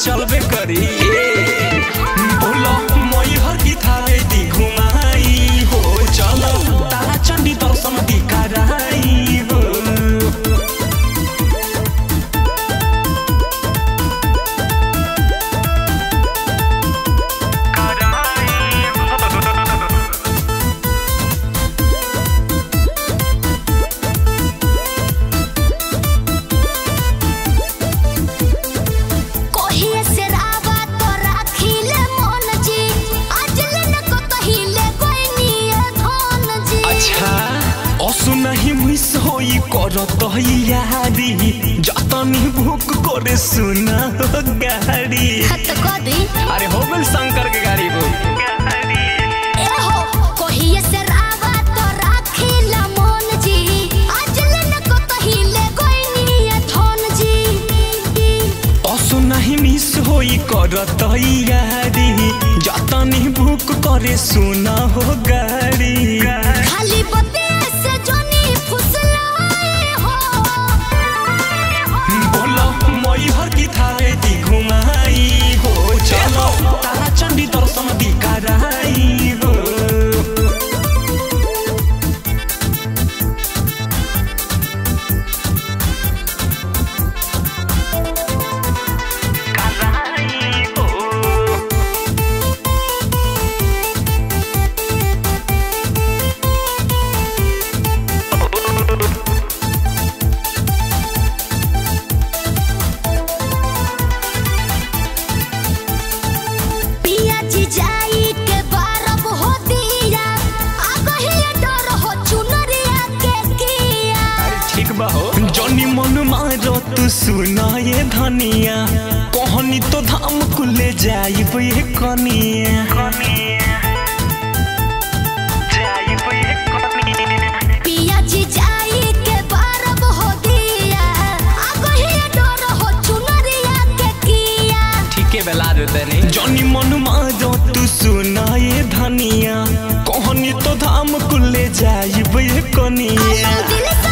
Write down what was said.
चलबे करी बोलो मोई हर की थावे दी घुमाई हो चलो तारा चंडी दर्शन दी कराई हो करत यारी जतनी भूख करे सुना गाड़ी अरे हो गल शंकर के गाड़ी को ए हो कहिए से रावा तो राखिला मन जी आज लेन को तहिले गोइनी धन जी असु नहीं मिस होई करत यारी जतनी भूख करे सुना हो गाड़ी खाली बते से जोनी फुसला हर की थावे दी घुमाई हो चलो तारा चंडी दर्शन दी कराई हो जनी मन मारो तू सुना ये धनिया कहनी तो धाम कुले जाइब ये कनिया पिया जी जाई के बारब हो दिया आगो ही डर हो चुनरिया के किया ठीक है बेला देते नहीं जनी मन मारो तू सुना ये धनिया कहनी तो धाम कुले जाइब ये कनिया